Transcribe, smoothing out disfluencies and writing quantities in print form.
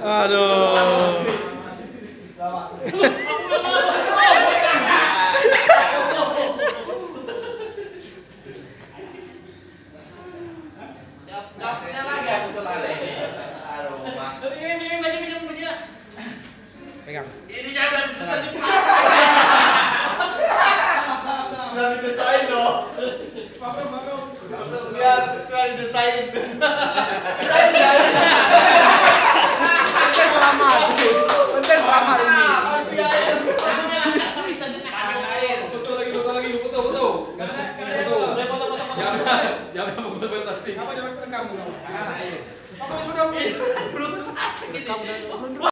Aduh. Dapatnya lagi aku terlalu. Aduh, Pak. Ini baca. Pegang. Ini jangan kesan di Sudah didesain loh. Lihat, sudah didesain. Konten drama ini. Betul lagi, betul. Jangan menggubah plastik. Apa jangan rekam dulu. Belum